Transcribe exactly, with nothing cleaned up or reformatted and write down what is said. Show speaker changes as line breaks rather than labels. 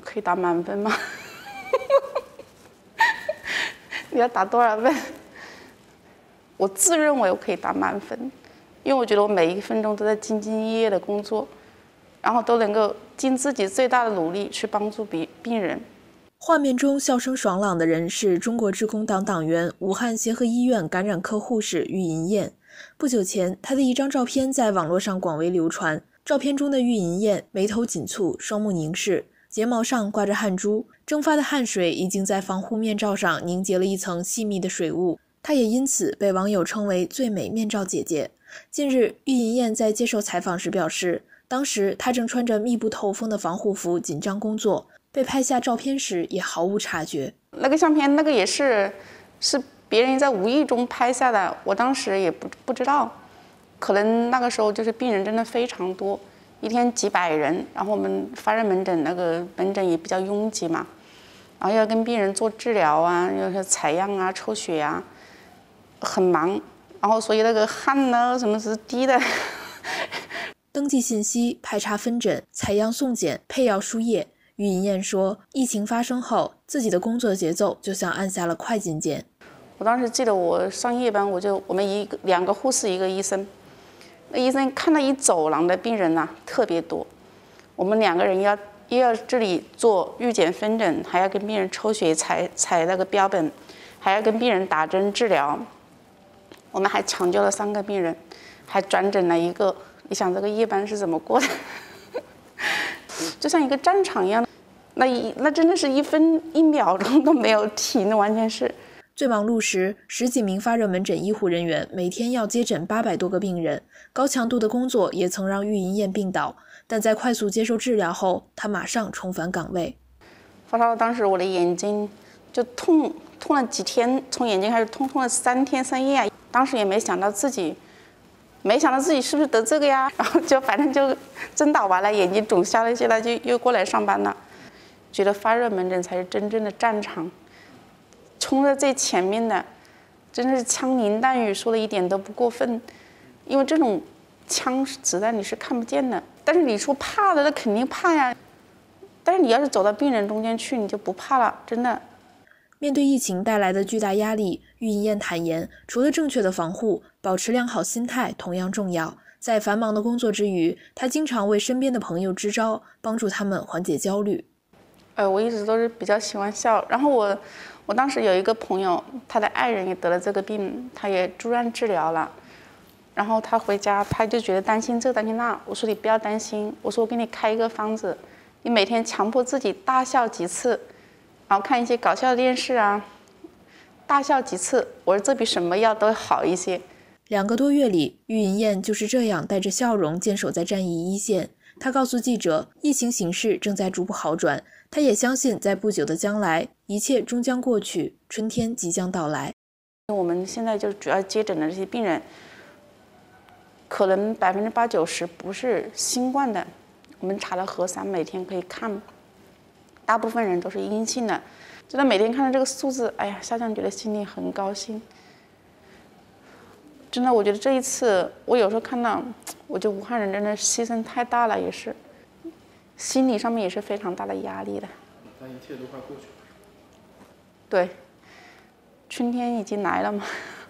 可以打满分吗？你要打多少分？我自认为我可以打满分，因为我觉得我每一分钟都在兢兢业业的工作，然后都能够尽自己最大的努力去帮助病病人。
画面中笑声爽朗的人是中国致公党党员、武汉协和医院感染科护士喻银燕。不久前，她的一张照片在网络上广为流传。照片中的喻银燕眉头紧蹙，双目凝视，睫毛上挂着汗珠，蒸发的汗水已经在防护面罩上凝结了一层细密的水雾。她也因此被网友称为最美面罩姐姐。近日，喻银燕在接受采访时表示，当时她正穿着密不透风的防护服紧张工作，被拍下照片时也毫无察觉。
那个相片，那个也是是别人在无意中拍下的，我当时也不不知道，可能那个时候就是病人真的非常多，一天几百人，然后我们发热门诊那个门诊也比较拥挤嘛，然后要跟病人做治疗啊，要是采样啊、抽血啊，很忙，然后所以那个汗呢什么是滴的。
登记信息、排查分诊、采样送检、配药输液。喻银燕说，疫情发生后，自己的工作节奏就像按下了快进键。
我当时记得我上夜班，我就我们一个两个护士一个医生，那医生看到一走廊的病人呐、啊、特别多，我们两个人要又要这里做预检分诊，还要跟病人抽血采采那个标本，还要跟病人打针治疗，我们还抢救了三个病人，还转诊了一个。你想这个夜班是怎么过的？就像一个战场一样，那一那真的是一分一秒钟都没有停，那完全是。
最忙碌时，十几名发热门诊医护人员每天要接诊八百多个病人，高强度的工作也曾让喻银燕病倒，但在快速接受治疗后，她马上重返岗位。
发烧当时我的眼睛就痛痛了几天，从眼睛开始痛痛了三天三夜啊！当时也没想到自己。没想到自己是不是得这个呀，然后就反正就针打完了，眼睛肿瞎了，现在就又过来上班了。觉得发热门诊才是真正的战场，冲在最前面的，真的是枪林弹雨，说的一点都不过分。因为这种枪子弹你是看不见的，但是你说怕的，那肯定怕呀。但是你要是走到病人中间去，你就不怕了，真的。
面对疫情带来的巨大压力，喻银燕坦言，除了正确的防护，保持良好心态同样重要。在繁忙的工作之余，她经常为身边的朋友支招，帮助他们缓解焦虑。
呃，我一直都是比较喜欢笑。然后我，我当时有一个朋友，他的爱人也得了这个病，他也住院治疗了。然后他回家，他就觉得担心这担心那。我说你不要担心，我说我给你开一个方子，你每天强迫自己大笑几次。然后看一些搞笑的电视啊，大笑几次，我说这比什么药都好一些。
两个多月里，喻银燕就是这样带着笑容坚守在战役一线。她告诉记者，疫情形势正在逐步好转，她也相信在不久的将来，一切终将过去，春天即将到来。
我们现在就主要接诊的这些病人，可能百分之八九十不是新冠的，我们查了核酸，每天可以看。大部分人都是阴性的，真的每天看到这个数字，哎呀，下降觉得心里很高兴。真的，我觉得这一次，我有时候看到，我觉得武汉人真的牺牲太大了，也是，心理上面也是非常大的压力的。
但一切都快过去了。
对，春天已经来了嘛。